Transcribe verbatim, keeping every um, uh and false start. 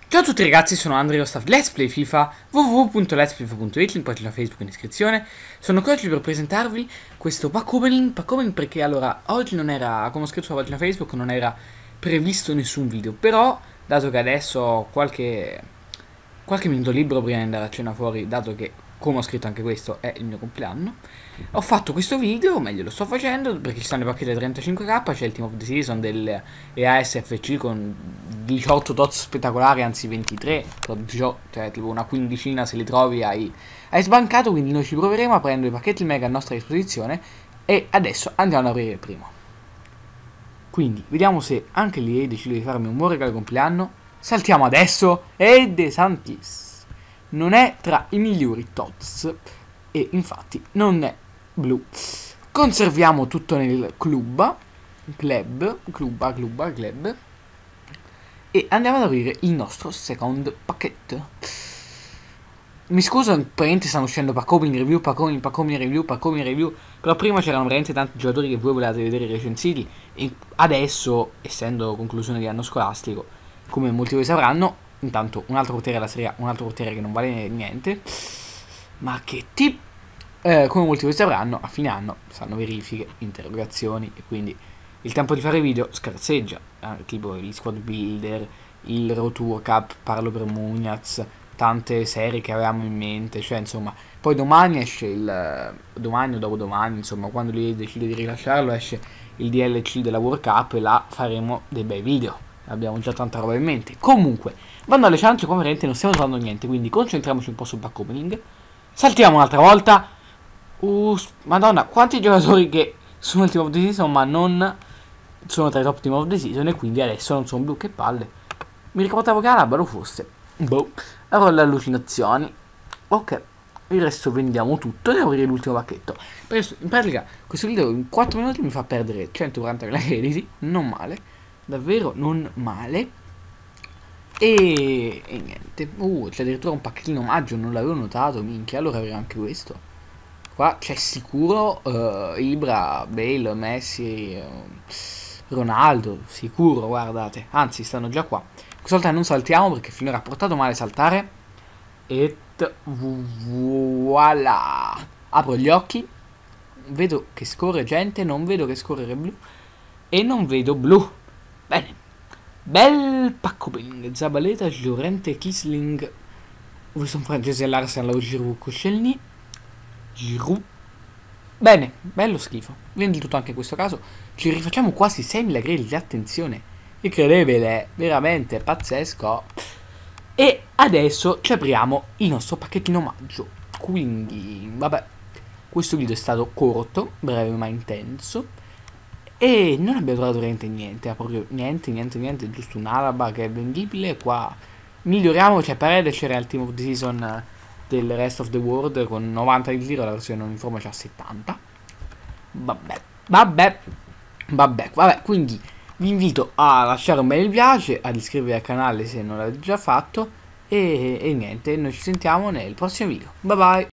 Ciao a tutti ragazzi, sono Andrea Staff Let's Play FIFA, w w w punto lets play fifa punto it, link pagina Facebook in iscrizione. Sono qui oggi per presentarvi questo pack opening, pack opening perché allora oggi non era, come ho scritto sulla pagina Facebook, non era previsto nessun video, però dato che adesso ho qualche, qualche minuto libero prima di andare a cena fuori, dato che come ho scritto anche questo è il mio compleanno, ho fatto questo video, o meglio lo sto facendo perché ci stanno i pacchetti da trentacinque k, c'è il Team of the Season del E A S F C con diciotto dots spettacolari, anzi ventitré, cioè tipo una quindicina se li trovi hai, hai sbancato, quindi noi ci proveremo a prendere i pacchetti mega a nostra disposizione e adesso andiamo ad aprire il primo. Quindi vediamo se anche l'E A decide di farmi un buon regalo di compleanno. Saltiamo adesso e De Santis non è tra i migliori T O T S e infatti non è blu. Conserviamo tutto nel club, club, club, club, club e andiamo ad aprire il nostro second pacchetto. Mi scuso, praticamente stanno uscendo pack opening review, pack opening, pack opening review, pack opening review, però prima c'erano veramente tanti giocatori che voi volevate vedere recensiti e adesso, essendo conclusione di anno scolastico, come molti di voi sapranno, intanto un altro portiere della Serie A, un altro portiere che non vale niente, ma che ti... Eh, come molti di voi sapranno, a fine anno saranno verifiche, interrogazioni e quindi il tempo di fare video scarseggia, eh, tipo gli squad builder, il Road to World Cup, parlo per Mugnaz, tante serie che avevamo in mente, cioè insomma, poi domani esce il, domani o dopodomani, insomma, quando lui decide di rilasciarlo esce il D L C della World Cup e là faremo dei bei video. Abbiamo già tanta roba in mente. Comunque, vanno alle ciance, come veramente non stiamo trovando niente, quindi concentriamoci un po' sul pack opening. Saltiamo un'altra volta. Uh, madonna, quanti giocatori che sono il team of the season, ma non sono tra i top team of the season, e quindi adesso non sono blu, che palle. Mi ricordavo che Alaba lo fosse. Boh, avrò le allucinazioni. Ok, il resto vendiamo tutto e aprire l'ultimo pacchetto. In pratica, questo video in quattro minuti mi fa perdere centoquarantamila crediti, non male. Davvero non male. E, e niente. Uh, c'è addirittura un pacchettino omaggio, non l'avevo notato, minchia. Allora avremo anche questo. Qua c'è sicuro uh, Ibra, Bale, Messi, uh, Ronaldo. Sicuro, guardate. Anzi, stanno già qua. Questa volta non saltiamo perché finora ha portato male saltare. E voilà. Apro gli occhi. Vedo che scorre gente, non vedo che scorrere blu. E non vedo blu. Bene, bel pack opening. Zabaleta, Llorente, Kisling, Wilson francese all'Arsenal, Giroud, Koscielny, Giroud. Bene, bello schifo. Vendi tutto anche in questo caso. Ci rifacciamo quasi seimila crediti, attenzione. Incredibile, veramente pazzesco. E adesso ci apriamo il nostro pacchettino omaggio. Quindi, vabbè, questo video è stato corto, breve ma intenso. E non abbiamo trovato veramente niente, proprio niente, niente, niente, giusto un Alaba che è vendibile. Qua miglioriamo, c'è Paredes, c'era il Team of the Season del Rest of the World con novanta di tiro, la versione non informa c'ha settanta. Vabbè, vabbè, vabbè, vabbè, quindi vi invito a lasciare un bel mi piace, ad iscrivervi al canale se non l'avete già fatto e, e niente, noi ci sentiamo nel prossimo video. Bye bye!